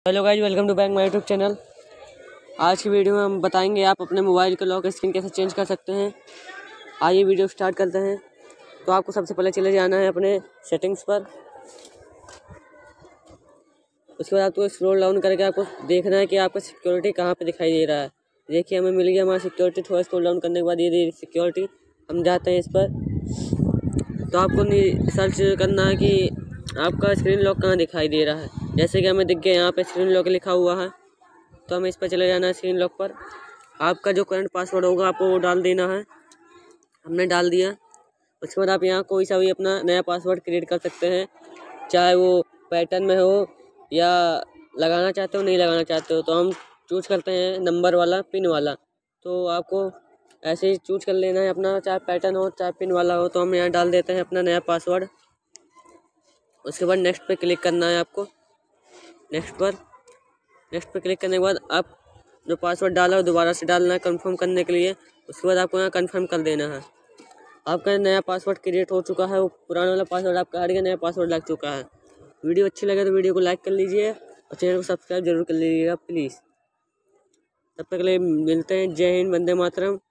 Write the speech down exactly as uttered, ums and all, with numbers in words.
Hello guys, welcome to back my YouTube channel. आज की video में हम बताएंगे आप अपने मोबाइल के लॉक स्क्रीन कैसे चेंज कर सकते हैं। आइए वीडियो स्टार्ट करते हैं। तो आपको सबसे पहले चले जाना है अपने सेटिंग्स पर। उसके बाद आपको स्क्रॉल डाउन करके आपको देखना है कि आपका सिक्योरिटी कहाँ पे दिखाई दे रहा है। देखिए हमें मिल गया हमारा सिक्योरिटी। थोड़ा स्क्रॉल डाउन करने के बाद ये दे सिक्योरिटी, हम जाते हैं इस पर। तो आपको सर्च करना है कि आपका स्क्रीन लॉक कहाँ दिखाई दे रहा है। जैसे कि हमें दिख गया यहाँ पे स्क्रीन लॉक लिखा हुआ है, तो हमें इस पर चले जाना है स्क्रीन लॉक पर। आपका जो करंट पासवर्ड होगा आपको वो डाल देना है। हमने डाल दिया। उसके बाद आप यहाँ कोई सा भी अपना नया पासवर्ड क्रिएट कर सकते हैं, चाहे वो पैटर्न में हो या लगाना चाहते हो नहीं लगाना चाहते हो। तो हम चूज करते हैं नंबर वाला, पिन वाला। तो आपको ऐसे ही चूज कर लेना है अपना, चाहे पैटर्न हो चाहे पिन वाला हो। तो हम यहाँ डाल देते हैं अपना नया पासवर्ड। उसके बाद नेक्स्ट पे क्लिक करना है आपको। नेक्स्ट पर नेक्स्ट पे क्लिक करने के बाद आप जो पासवर्ड डाला है दोबारा से डालना है कंफर्म करने के लिए। उसके बाद आपको यहाँ कंफर्म कर देना है। आपका नया पासवर्ड क्रिएट हो चुका है, वो पुराना वाला पासवर्ड आपका हट गया, नया पासवर्ड लग चुका है। वीडियो अच्छी लगे तो वीडियो को लाइक कर लीजिए और चैनल को सब्सक्राइब जरूर कर लीजिएगा प्लीज़। तब तक के लिए मिलते हैं। जय हिंद, वंदे मातरम।